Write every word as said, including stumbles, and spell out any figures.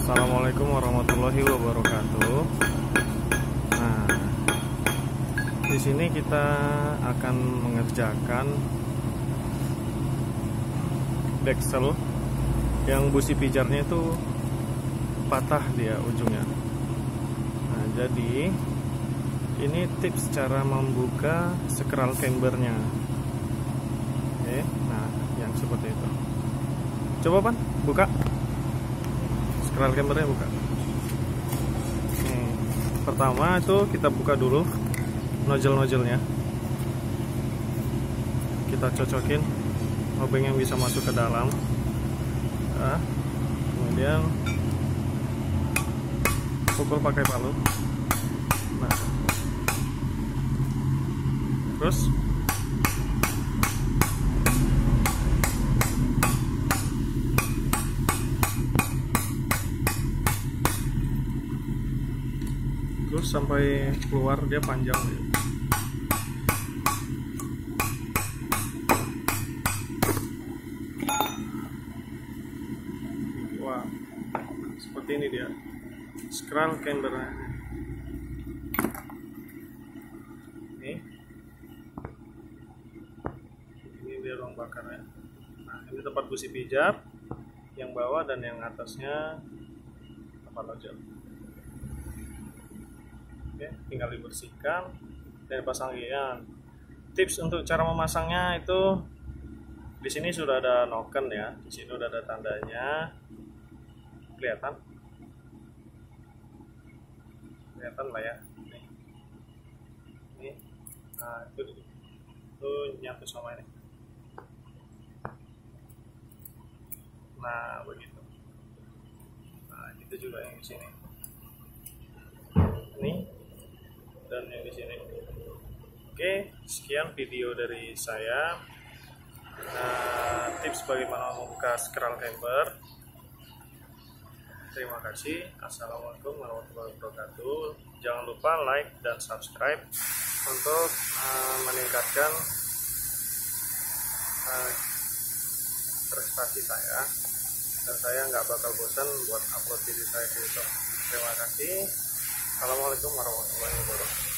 Assalamualaikum warahmatullahi wabarakatuh. Nah, di sini kita akan mengerjakan deksel yang busi pijarnya itu patah dia ujungnya. Nah, jadi ini tips cara membuka scroll cambernya. Oke, nah yang seperti itu. Coba Pan, buka. Scroll cambernya buka. Nih, pertama itu kita buka dulu nozzle-nozzlenya. Kita cocokin obeng yang bisa masuk ke dalam. Nah, kemudian pukul pakai palu. Nah, terus terus sampai keluar dia panjang. Wah, seperti ini dia scroll cambernya. Ini ini dia ruang bakarnya. Nah, ini tempat busi pijar yang bawah dan yang atasnya tempat nozzle. Oke, tinggal dibersihkan dan dipasang gian. Tips untuk cara memasangnya itu di sini sudah ada noken ya, di sini sudah ada tandanya, kelihatan, kelihatan lah ya. Nih, ini, nah itu itu nyatu sama ini. Nah begitu. Nah itu juga yang di sini. Ini. Dan yang di sini. Oke, sekian video dari saya. Nah, tips bagaimana membuka scroll camber. Terima kasih. Assalamualaikum warahmatullahi wabarakatuh. Jangan lupa like dan subscribe untuk uh, meningkatkan uh, prestasi saya. Dan saya nggak bakal bosan buat upload video saya ke YouTube. Terima kasih. Assalamualaikum warahmatullahi wabarakatuh.